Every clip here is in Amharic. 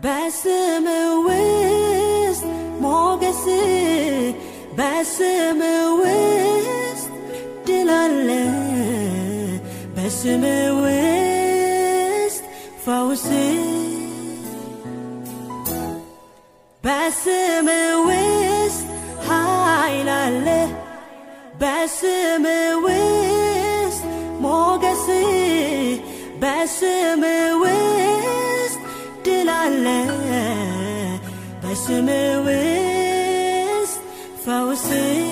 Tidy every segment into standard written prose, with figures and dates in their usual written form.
በስም ውስጥ ሞገስ በስም ውስጥ ድል አለ በስም ውስጥ ፈውስ በስም ውስጥ ኃይል አለ በስም ውስጥ ሞገስ በስም ውስጥ ድል አለ በስም ውስጥ ፈውስ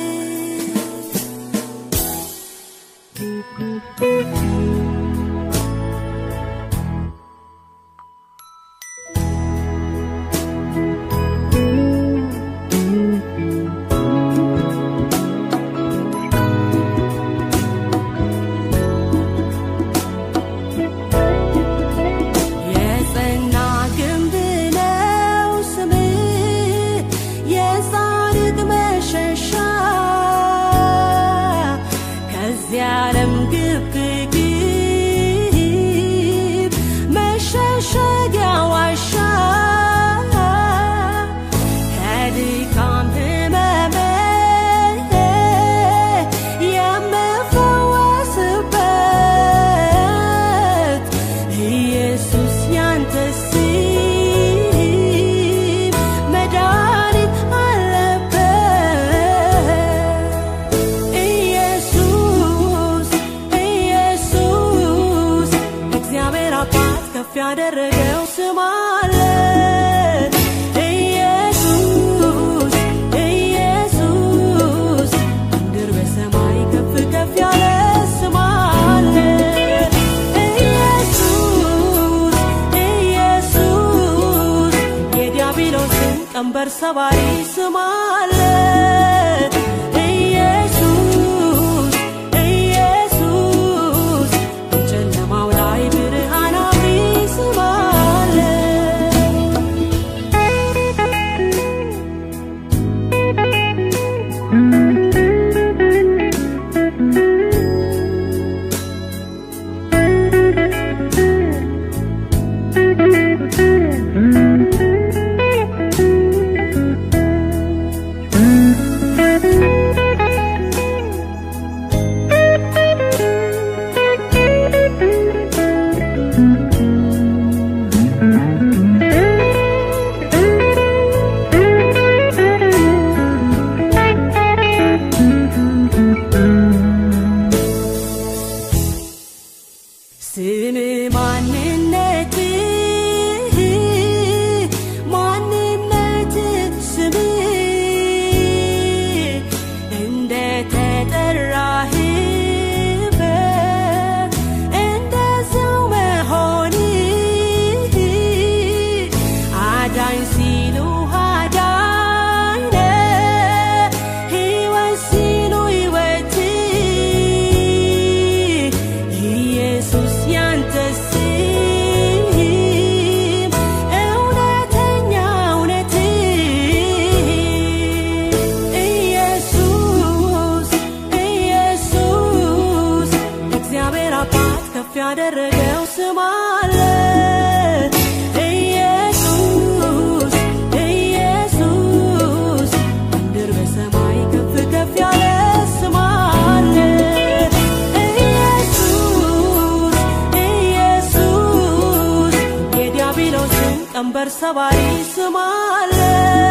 ያደረገው ስም አለ ኢየሱስ ኢየሱስ ምድር በሰማይ ከፍ ከፍ ያለ ስም አለ ኢየሱስ ኢየሱስ የዲያብሎስን ቀንበር ሰባሪ ስም አለ ኢየሱስ ኢየሱስ በጨለማው ላይ ብርሃን ያደረገው ስም አለ ኢየሱስ ኢየሱስ ምድር በሰማይ ከፍ ከፍ ያለ ስም አለ ኢየሱስ ኢየሱስ የዲያብሎስን ቀንበር ሰባሪ ስም አለ